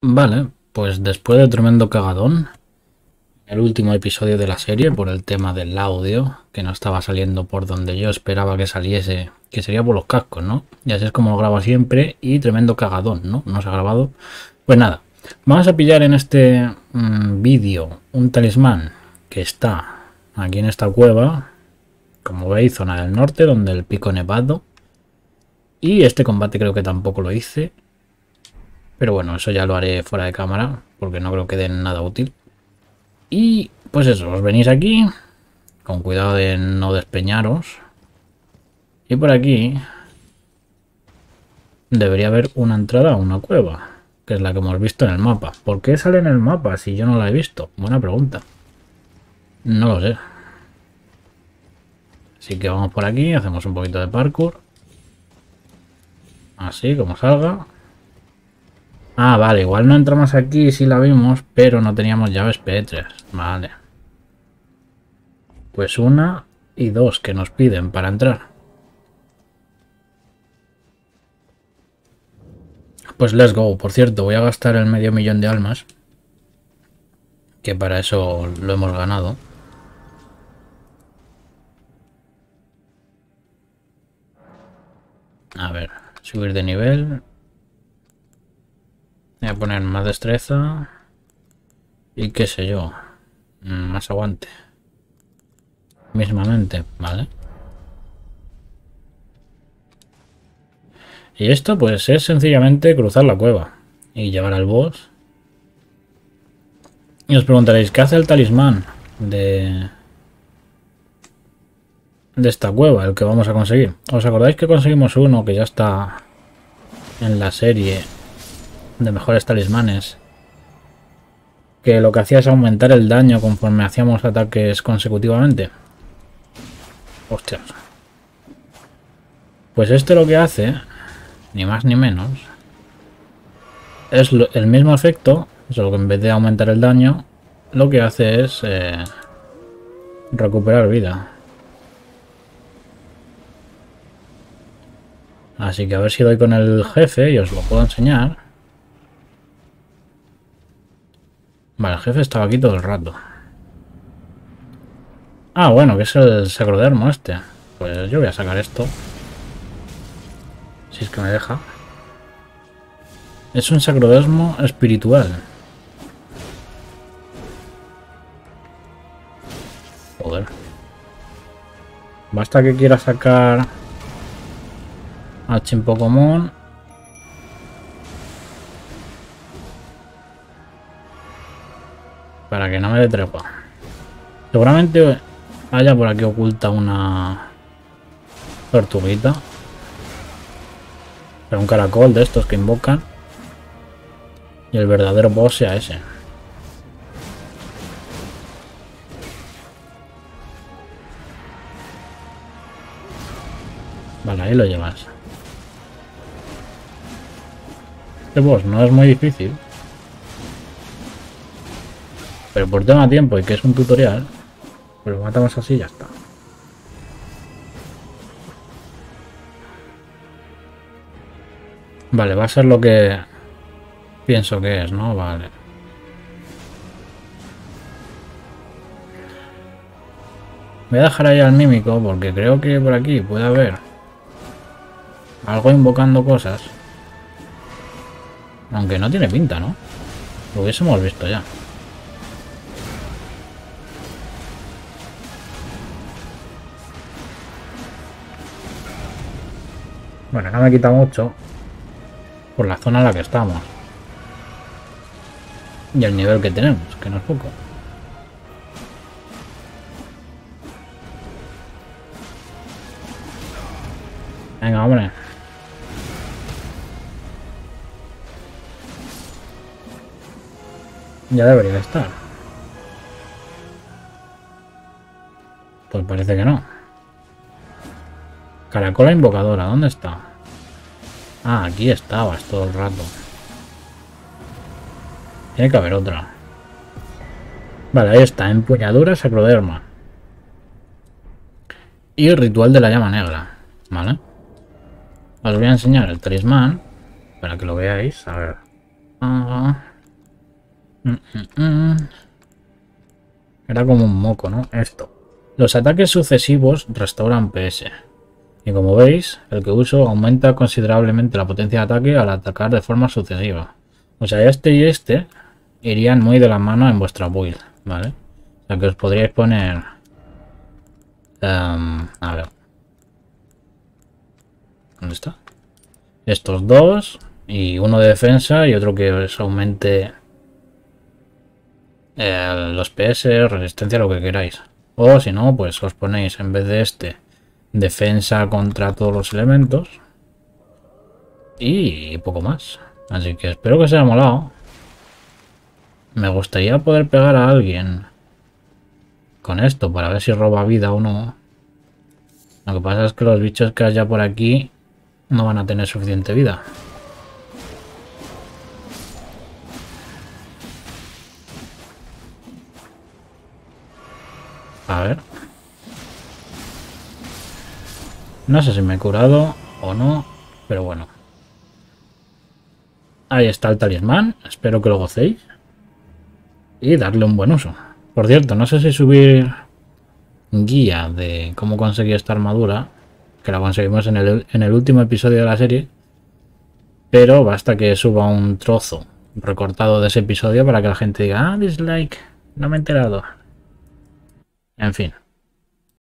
Vale, pues después de tremendo cagadón, el último episodio de la serie por el tema del audio, que no estaba saliendo por donde yo esperaba que saliese, que sería por los cascos, ¿no? Y así es como lo grabo siempre, y tremendo cagadón, ¿no? No se ha grabado. Pues nada, vamos a pillar en este vídeo un talismán que está aquí en esta cueva, como veis, zona del norte, donde el pico nevado. Y este combate creo que tampoco lo hice. Pero bueno, eso ya lo haré fuera de cámara, porque no creo que den nada útil. Y pues eso, os venís aquí, con cuidado de no despeñaros. Y por aquí debería haber una entrada a una cueva, que es la que hemos visto en el mapa. ¿Por qué sale en el mapa si yo no la he visto? Buena pregunta. No lo sé. Así que vamos por aquí, hacemos un poquito de parkour. Así, como salga. Ah, vale, igual no entramos aquí si la vimos, pero no teníamos llaves P3. Vale. Pues una y dos que nos piden para entrar. Pues let's go. Por cierto, voy a gastar el medio millón de almas, que para eso lo hemos ganado. A ver, subir de nivel. Voy a poner más destreza. Y qué sé yo. Más aguante. Mismamente, ¿vale? Y esto pues es sencillamente cruzar la cueva y llevar al boss. Y os preguntaréis, ¿qué hace el talismán de esta cueva, el que vamos a conseguir? ¿Os acordáis que conseguimos uno que ya está en la serie de mejores talismanes? Que lo que hacía es aumentar el daño conforme hacíamos ataques consecutivamente. Hostias. Pues este lo que hace, ni más ni menos, es el mismo efecto, solo que en vez de aumentar el daño, lo que hace es recuperar vida. Así que a ver si doy con el jefe y os lo puedo enseñar. Vale, el jefe estaba aquí todo el rato. Ah, bueno, que es el sacrodermo este. Pues yo voy a sacar esto. Si es que me deja. Es un sacrodermo espiritual. Joder. Basta que quiera sacar al Chimpocomón. Para que no me dé tregua. Seguramente haya por aquí oculta una tortuguita. Pero un caracol de estos que invocan. Y el verdadero boss sea ese. Vale, ahí lo llevas. Este boss no es muy difícil. Pero por tema de tiempo y que es un tutorial, pues lo matamos así y ya está. Vale, va a ser lo que pienso que es, ¿no? Vale. Voy a dejar ahí al mímico porque creo que por aquí puede haber algo invocando cosas. Aunque no tiene pinta, ¿no? Lo hubiésemos visto ya. Bueno, no me quita mucho por la zona en la que estamos. Y el nivel que tenemos, que no es poco. Venga, hombre. Ya debería estar. Pues parece que no. Caracola invocadora, ¿dónde está? Ah, aquí estabas todo el rato. Tiene que haber otra. Vale, ahí está. Empuñadura sacroderma. Y el ritual de la llama negra. Vale. Os voy a enseñar el talismán para que lo veáis. A ver. Era como un moco, ¿no? Esto. Los ataques sucesivos restauran PS. Y como veis, el que uso aumenta considerablemente la potencia de ataque al atacar de forma sucesiva. O sea, este y este irían muy de la mano en vuestra build, ¿vale? O sea que os podríais poner... a ver. ¿Dónde está? Estos dos. Y uno de defensa y otro que os aumente los PS, resistencia, lo que queráis. O si no, pues os ponéis en vez de este defensa contra todos los elementos. Y poco más. Así que espero que os haya molado. Me gustaría poder pegar a alguien con esto para ver si roba vida o no. Lo que pasa es que los bichos que haya por aquí no van a tener suficiente vida. A ver. No sé si me he curado o no, pero bueno. Ahí está el talismán. Espero que lo gocéis. Y darle un buen uso. Por cierto, no sé si subir guía de cómo conseguir esta armadura, que la conseguimos en el último episodio de la serie, pero basta que suba un trozo recortado de ese episodio para que la gente diga, ah, dislike, no me he enterado. En fin.